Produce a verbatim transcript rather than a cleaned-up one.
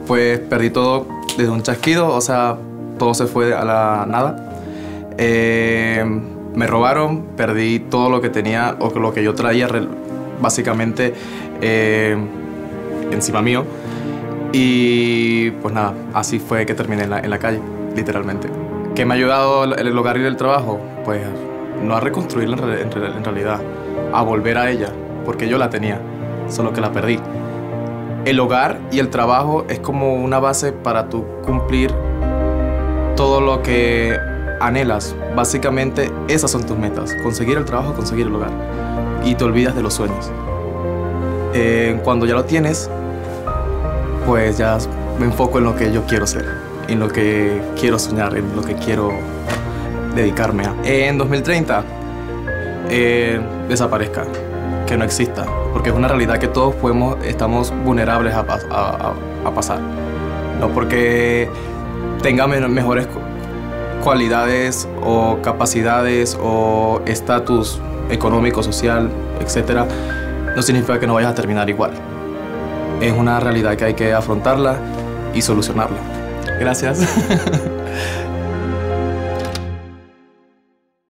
pues perdí todo desde un chasquido, o sea, todo se fue a la nada. Eh, me robaron, perdí todo lo que tenía o lo que yo traía básicamente eh, encima mío. Y pues nada, así fue que terminé en la, en la calle, literalmente. ¿Qué me ha ayudado el, el hogar y el trabajo? Pues no a reconstruirla en, en, en realidad, a volver a ella, porque yo la tenía, solo que la perdí. El hogar y el trabajo es como una base para tú cumplir todo lo que anhelas. Básicamente esas son tus metas, conseguir el trabajo, conseguir el hogar, y te olvidas de los sueños. Eh, cuando ya lo tienes, pues ya me enfoco en lo que yo quiero ser, en lo que quiero soñar, en lo que quiero dedicarme a. En dos mil treinta, eh, desaparezca, que no exista, porque es una realidad que todos podemos, estamos vulnerables a, a, a pasar. No porque tenga mejores cualidades o capacidades o estatus económico, social, etcétera, no significa que no vayas a terminar igual. Es una realidad que hay que afrontarla y solucionarla. Gracias.